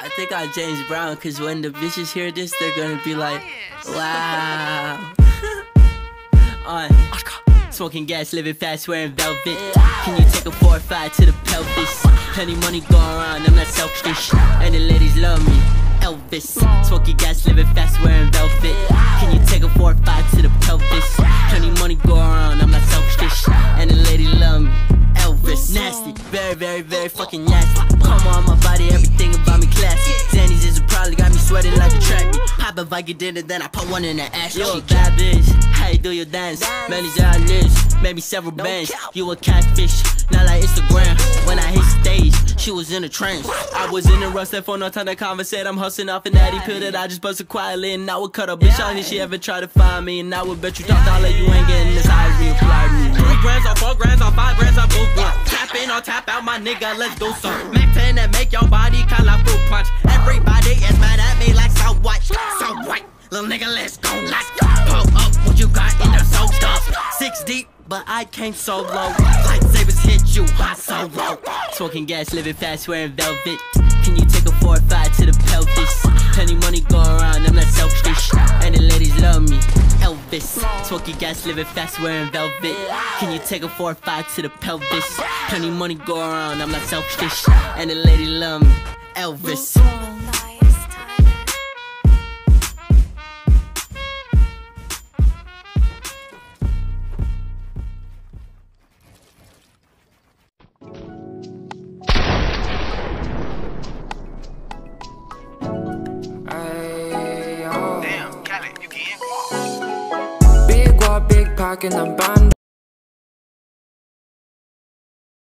I think I'm James Brown, cause when the bitches hear this, they're gonna be like, wow. Smoking gas, living fast, wearing velvet. Can you take a 4 or 5 to the pelvis? Plenty money going around, I'm not selfish. And the ladies love me, Elvis. Smoking gas, living fast, wearing velvet. Can you take a 4 or 5 to the pelvis? Plenty money going around, I'm not selfish. And the ladies love me, Elvis. Nasty, very, very, very fucking nasty. Come on my body, everything about me classy. Zannies is a problem, got me sweating like a track meet. Pop a Viking dinner, then I put one in the ass. You a bad bitch, how you do your dance? Many lives, maybe several bands. You a catfish, not like Instagram. When I hit stage, she was in a trance. I was in a rush, that phone, no time to conversate. I'm hustling off an natty pill that I just busted quietly. And I would cut a bitch out if she ever try to find me. And I would bet you $1 you ain't getting this high as me, fly me. 3 grams or 4 grams or 5 grams, I boot one. Tap in or tap out, my nigga, let's do some. Mac 10 that make your body call out fruit punch. Everybody is mad at me like so white, so white. Little nigga, let's go, let's go. Pull up what you got in there so tough. 6 deep, but I came so low. Lightsabers hit you, hot so low. Smoking gas, living fast, wearing velvet. Can you take a 4 or 5 to the pelvis? Plenty money going around, I'm not selfish. And the ladies love me, Elvis. Smoking gas, living fast, wearing velvet. Can you take a 4 or 5 to the pelvis? Plenty money going around, I'm not selfish. And the ladies love me, Elvis. Big wall, big pocket, I'm bond